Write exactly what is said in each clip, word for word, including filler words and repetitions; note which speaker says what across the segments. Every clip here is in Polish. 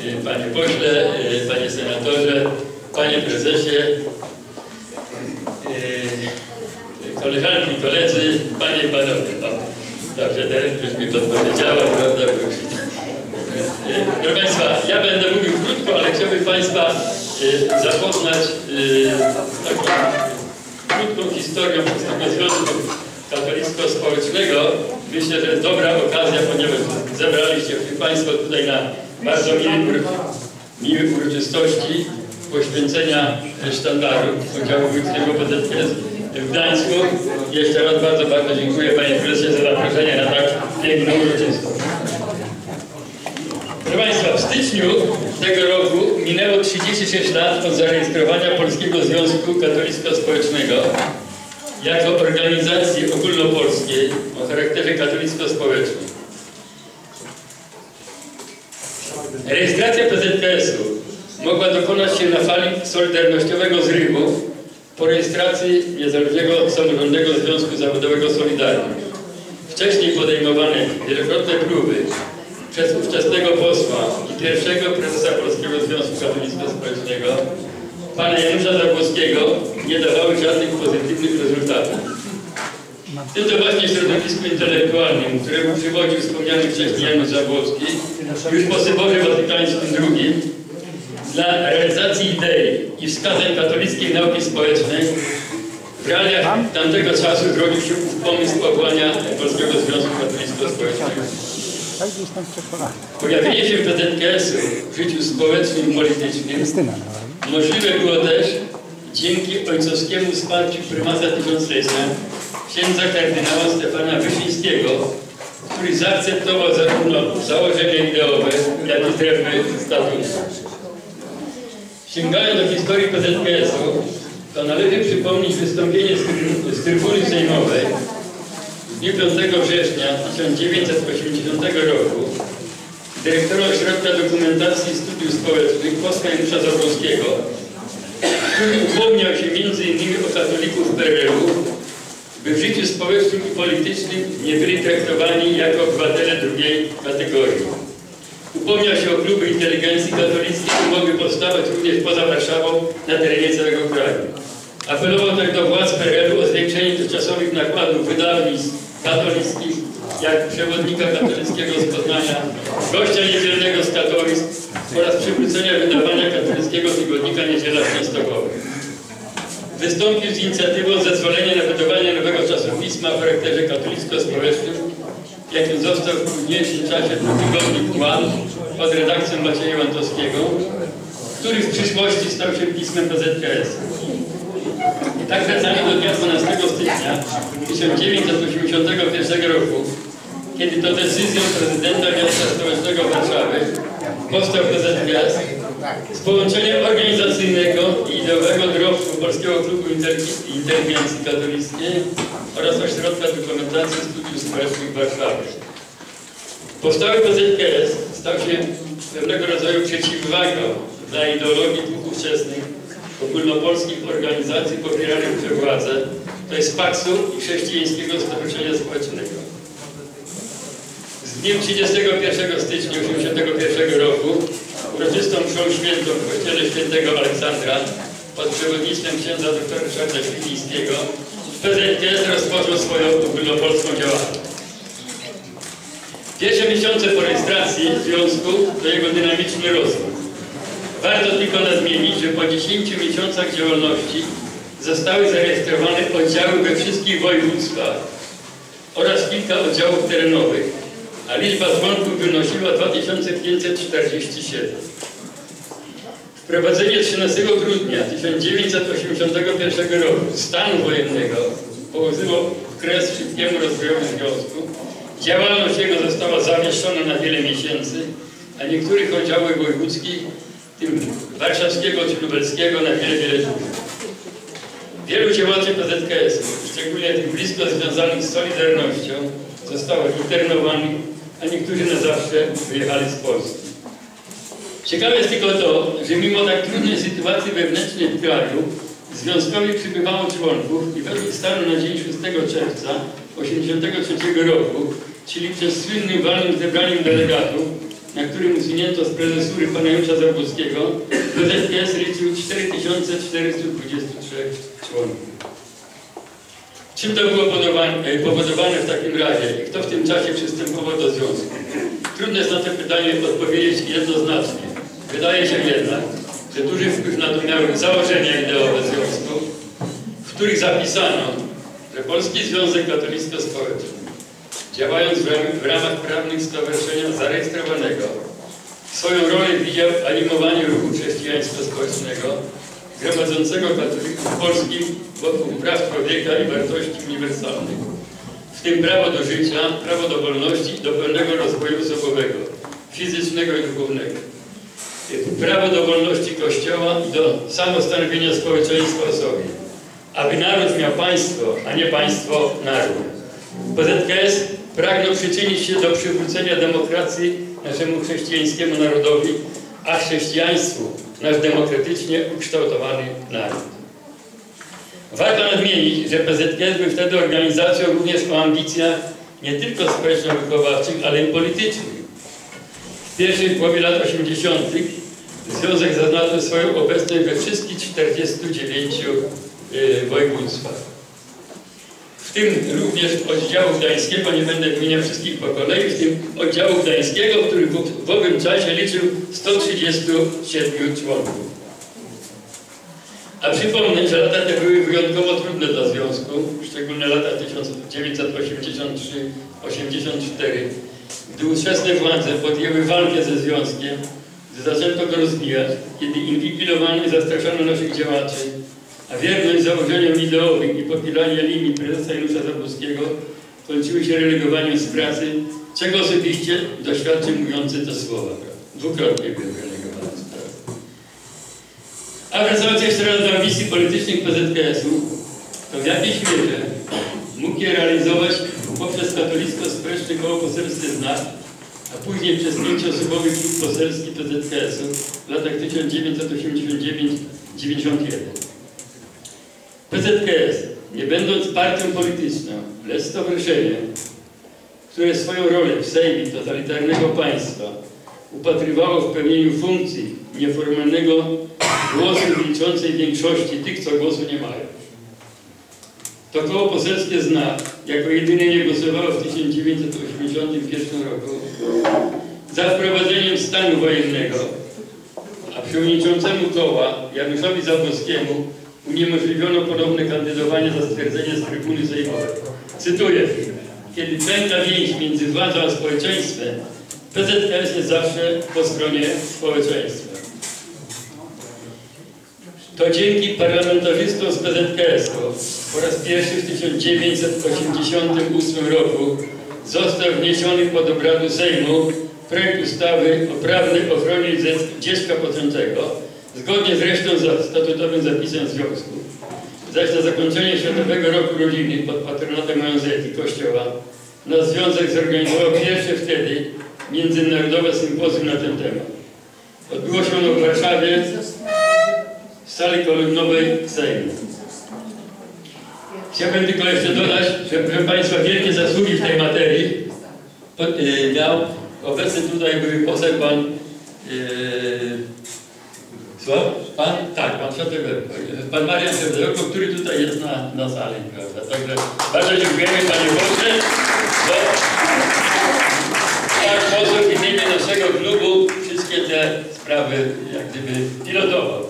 Speaker 1: Panie pośle, panie senatorze, panie prezesie, koleżanki, koledzy, panie i panowie. No, dobrze, teraz już mi podpowiedziała, prawda? Proszę Państwa, ja będę mówił krótko, ale chciałbym Państwa zapoznać z taką krótką historią Polskiego Związku Katolicko-Społecznego. Myślę, że jest dobra okazja, ponieważ zebraliście się Państwo tutaj na bardzo miłej miłe uroczystości poświęcenia sztandaru oddziału wojewódzkiego P Z K S w Gdańsku. Jeszcze raz bardzo, bardzo dziękuję Panie Prezesie za zaproszenie na tak piękną uroczystość. Proszę Państwa, w styczniu tego roku minęło trzydzieści sześć lat od zarejestrowania Polskiego Związku Katolicko-Społecznego jako organizacji ogólnopolskiej o charakterze katolicko-społecznym. Rejestracja P Z K S-u mogła dokonać się na fali solidarnościowego zrywu po rejestracji Niezależnego Samorządnego Związku Zawodowego Solidarność. Wcześniej podejmowane wielokrotne próby przez ówczesnego posła i pierwszego prezesa Polskiego Związku Katolicko-Społecznego, pana Janusza Zabłockiego, nie dawały żadnych pozytywnych rezultatów. W tym to właśnie środowisku intelektualnym, któremu przywodził wspomniany wcześniej Janusz Zabłocki, już po Soborze Watykańskim drugim, dla realizacji idei i wskazań katolickiej nauki społecznej w realiach tamtego czasu zrodził się pomysł powołania Polskiego Związku Katolicko-Społecznego. Pojawienie się P Z K S-u w życiu społecznym i politycznym możliwe było też dzięki ojcowskiemu wsparciu prymasa tysiąclecia, księdza kardynała Stefana Wyszyńskiego, który zaakceptował zarówno założenia ideowe, jak i treści statutu. Sięgając do historii P Z K S-u, to należy przypomnieć wystąpienie z trybuny sejmowej w dniu piątego września tysiąc dziewięćset osiemdziesiątego roku dyrektora Ośrodka Dokumentacji i Studiów Społecznych posła Janusza Zabłockiego, który upomniał się między innymi o katolików P R L-u, by w życiu społecznym i politycznym nie byli traktowani jako obywatele drugiej kategorii. Upomniał się o kluby inteligencji katolickiej, które mogły powstawać również poza Warszawą na terenie całego kraju. Apelował też do władz P R L-u o zwiększenie dotychczasowych nakładów wydawnictw katolickich, jak przewodnika katolickiego z Poznania, gościa niedzielnego z Katowic oraz przywrócenia wydawania katolickiego tygodnika Niedziela w Częstochowie. Wystąpił z inicjatywą zezwolenia na wydawanie nowego czasopisma o charakterze katolicko-społecznym, jakim został w późniejszym czasie tygodnik One pod redakcją Macieja Łantowskiego, który w przyszłości stał się pismem P Z K S. I tak wracamy do dnia dwunastego stycznia tysiąc dziewięćset osiemdziesiątego pierwszego roku, kiedy to decyzją prezydenta Miasta Stołecznego Warszawy powstał P Z K S z połączeniem organizacyjnego i ideowego drobku Polskiego Klubu Inteligencji Katolickiej oraz Ośrodka Dokumentacji i Studiów Społecznych w Warszawie. Powstały P Z K S stał się pewnego rodzaju przeciwwagą dla ideologii dwóch ówczesnych ogólnopolskich organizacji popieranych przez władzę, to jest Paksu i Chrześcijańskiego Stowarzyszenia Społecznego. Z dniem trzydziestego pierwszego stycznia tysiąc dziewięćset osiemdziesiątego pierwszego roku uroczystą mszą świętą w kościele świętego Aleksandra pod przewodnictwem księdza doktora Ryszarda Świdnickiego P Z K S rozpoczął swoją ogólnopolską działalność. Pierwsze miesiące po rejestracji związku to jego dynamiczny rozwój. Warto tylko nadmienić, że po dziesięciu miesiącach działalności zostały zarejestrowane oddziały we wszystkich województwach oraz kilka oddziałów terenowych, a liczba członków wynosiła dwa tysiące pięćset czterdzieści siedem. Wprowadzenie trzynastego grudnia tysiąc dziewięćset osiemdziesiątego pierwszego roku stanu wojennego położyło kres szybkiemu rozwojowi związku. Działalność jego została zawieszona na wiele miesięcy, a niektórych oddziałów wojewódzkich, tym warszawskiego czy lubelskiego, na wiele, wiele dłużej. Wielu działaczy P Z K S-u, szczególnie tych blisko związanych z Solidarnością, zostało internowanych, a niektórzy na zawsze wyjechali z Polski. Ciekawe jest tylko to, że mimo tak trudnej sytuacji wewnętrznej w kraju, związkowi przybywało członków i według stanu na dzień szóstego czerwca tysiąc dziewięćset osiemdziesiątego trzeciego roku, czyli przed słynnym walnym zebraniem delegatów, na którym usunięto z prezesury pana Janusza Zabłockiego, P Z K S liczył cztery tysiące czterysta dwadzieścia trzy członków. Czym to było powodowane w takim razie i kto w tym czasie przystępował do związku? Trudno jest na to pytanie odpowiedzieć jednoznacznie. Wydaje się jednak, że duży wpływ na to miały założenia ideowe związku, w których zapisano, że Polski Związek Katolicko-Społeczny, działając w ramach prawnych stowarzyszenia zarejestrowanego, swoją rolę widział w animowaniu ruchu chrześcijańsko-społecznego, gromadzącego katolików polskich wokół praw człowieka i wartości uniwersalnych, w tym prawo do życia, prawo do wolności i do pełnego rozwoju osobowego, fizycznego i duchownego, prawo do wolności Kościoła i do samostanowienia społeczeństwa o sobie, aby naród miał państwo, a nie państwo naród. P Z K S pragnął przyczynić się do przywrócenia demokracji naszemu chrześcijańskiemu narodowi, a chrześcijaństwu nasz demokratycznie ukształtowany naród. Warto nadmienić, że P Z K S był wtedy organizacją również o ambicjach nie tylko społeczno-wychowawczych, ale i politycznych. W pierwszej połowie lat osiemdziesiątych Związek zaznaczył swoją obecność we wszystkich czterdziestu dziewięciu y, województwach. W tym również oddziału gdańskiego, nie będę wymieniał wszystkich po kolei, w tym oddziału gdańskiego, który w, w owym czasie liczył sto trzydziestu siedmiu członków. A przypomnę, że lata te były wyjątkowo trudne dla Związku, szczególnie lata tysiąc dziewięćset osiemdziesiąt trzy do osiemdziesiąt cztery, gdy ówczesne władze podjęły walkę ze Związkiem, gdy zaczęto go rozbijać, kiedy inwigilowano i zastraszano naszych działaczy, a wierność założeniom ideowym i popieranie linii prezesa Janusza Zabłockiego kończyły się relegowaniem z pracy, czego osobiście doświadczył mówiący te słowa. Dwukrotnie byłem relegowany z pracy. A wracając jeszcze raz do ambicji politycznych P Z K S u, to w jakiejś mierze mógł je realizować poprzez katolicko-społeczne koło poselskie Znak, a później przez pięcioosobowy klub poselski P Z K S u w latach tysiąc dziewięćset osiemdziesiąt dziewięć do dziewięćdziesiątego pierwszego. P Z K S, nie będąc partią polityczną, lecz stowarzyszeniem, które swoją rolę w Sejmie totalitarnego państwa upatrywało w pełnieniu funkcji nieformalnego głosu milczącej większości tych, co głosu nie mają. To koło poselskie Znak jako jedyne nie głosowało w tysiąc dziewięćset osiemdziesiątym pierwszym roku za wprowadzeniem stanu wojennego, a przewodniczącemu koła Januszowi Zabłockiemu uniemożliwiono ponowne kandydowanie za stwierdzenie z trybuny sejmowej. Cytuję: kiedy pęka więź między władzą a społeczeństwem, P Z K S jest zawsze po stronie społeczeństwa. To dzięki parlamentarzystom z P Z K S u po raz pierwszy w tysiąc dziewięćset osiemdziesiątym ósmym roku został wniesiony pod obrady Sejmu projekt ustawy o prawnej ochronie dziecka poczętego, zgodnie zresztą z statutowym zapisem Związku. Zaś na zakończenie Światowego Roku Rodziny pod patronatem O N Z i Kościoła nasz Związek zorganizował pierwsze wtedy międzynarodowe sympozjum na ten temat. Odbyło się ono w Warszawie w sali kolumnowej Sejmu. Chciałbym tylko jeszcze dodać, że proszę Państwa, wielkie zasługi w tej materii pod, yy, miał obecny tutaj były poseł pan yy, co? Pan? Tak, pan Szotyberko. Pan Marian Szotyberko, który tutaj jest na, na sali, prawda? Także bardzo dziękujemy panie pośle, bo tak sposób w imieniu naszego klubu wszystkie te sprawy jak gdyby pilotował.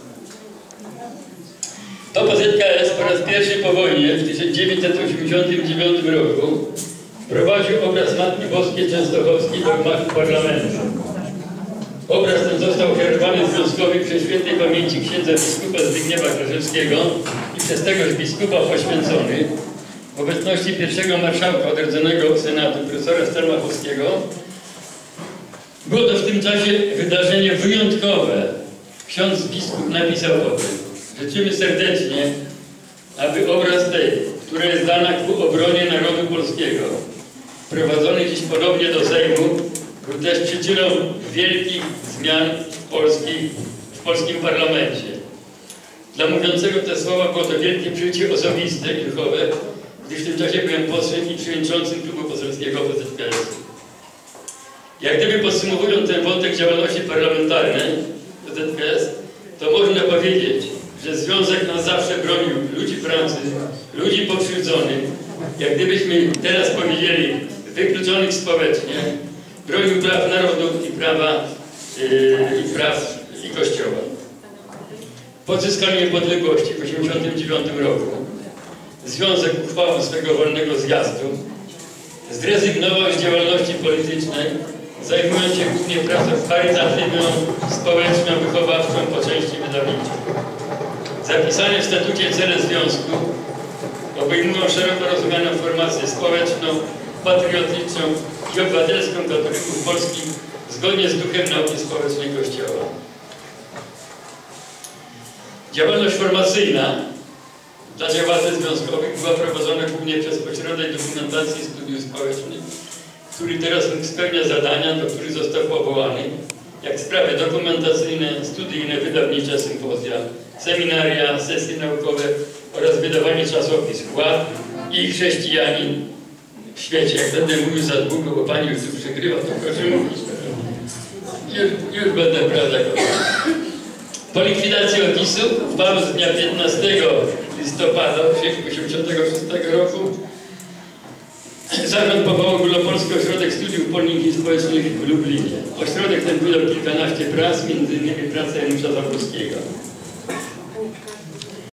Speaker 1: To P Z K S po raz pierwszy po wojnie w tysiąc dziewięćset osiemdziesiątym dziewiątym roku wprowadził obraz Matki Boskiej Częstochowskiej do gmachu parlamentu. Obraz ten został ofiarowany Związkowi przy świętej pamięci księdza biskupa Zbigniewa Krażewskiego i przez tegoż biskupa poświęcony w obecności pierwszego marszałka odrodzonego Senatu, profesora Stelmachowskiego. Było to w tym czasie wydarzenie wyjątkowe. Ksiądz biskup napisał o tym: życzymy serdecznie, aby obraz tej, która jest dana ku obronie narodu polskiego, prowadzony dziś ponownie do Sejmu, był też przyczyną wielkich zmian w, polskich, w polskim parlamencie. Dla mówiącego te słowa było to wielkie przeżycie osobiste i duchowe, gdyż w tym czasie byłem posłem i przewodniczącym klubu poselskiego P Z K S. Jak gdyby podsumowując ten wątek działalności parlamentarnej Z K S, to można powiedzieć, że Związek nas zawsze bronił ludzi pracy, ludzi pokrzywdzonych, jak gdybyśmy teraz powiedzieli, wykluczonych społecznie, bronił praw narodu i prawa yy, i praw i Kościoła. Po odzyskaniu niepodległości w tysiąc dziewięćset osiemdziesiątym dziewiątym roku Związek uchwałą swego wolnego zjazdu zrezygnował z działalności politycznej, zajmując się głównie pracą charytatywną, społeczną, wychowawczą, po części wydawniczą. Zapisane w statucie cele Związku obejmują szeroko rozumianą formację społeczną, patriotyczną i obywatelską katolików polskich zgodnie z duchem nauki społecznej Kościoła. Działalność formacyjna dla działaczy związkowych była prowadzona głównie przez Ośrodek Dokumentacji i Studiów Społecznych, który teraz spełnia zadania, do których został powołany, jak sprawy dokumentacyjne, studyjne, wydawnicze, sympozja, seminaria, sesje naukowe oraz wydawanie czasopism Ład i Chrześcijanin w świecie. Jak będę mówił za długo, bo pani już tu przykrywa, to proszę mówić. Już, już będę prawda. Po likwidacji opisu uchwałą z dnia piętnastego listopada tysiąc dziewięćset osiemdziesiątego szóstego roku zarząd powołał Ogólnopolski Ośrodek Studiów Polnych i Społecznych w Lublinie. Ośrodek ten wydał kilkanaście prac, między innymi pracę Janusza Zaborskiego.